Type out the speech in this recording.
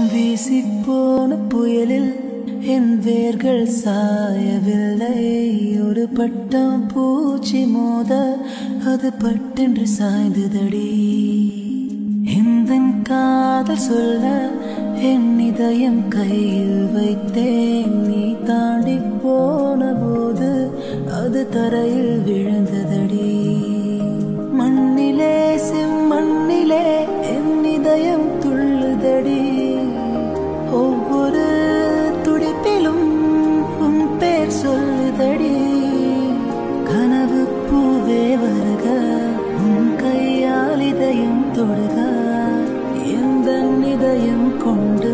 வீசிப்போன புயலில் என் வேர்கள் சாயவில்லை. ஒரு பட்டம் பூச்சி மோத அது பட்டென்று சாய்ந்ததடி. இந்த காதல் சொல்ல என் இதயம் கையில் வைத்தேன். நீ தாண்டி போன போது அது தரையில் விழுந்ததடி. மண்ணிலே செம்மண்ணிலே என் இதயம் துள்ளுதடி. ஒவ்வொரு துடிப்பிலும் உன் பேர் சொல்லுதடி. கனவு பூவே வருக, உன் கையால் இதயம் தொடுக. எந்த இதயம் கொண்டு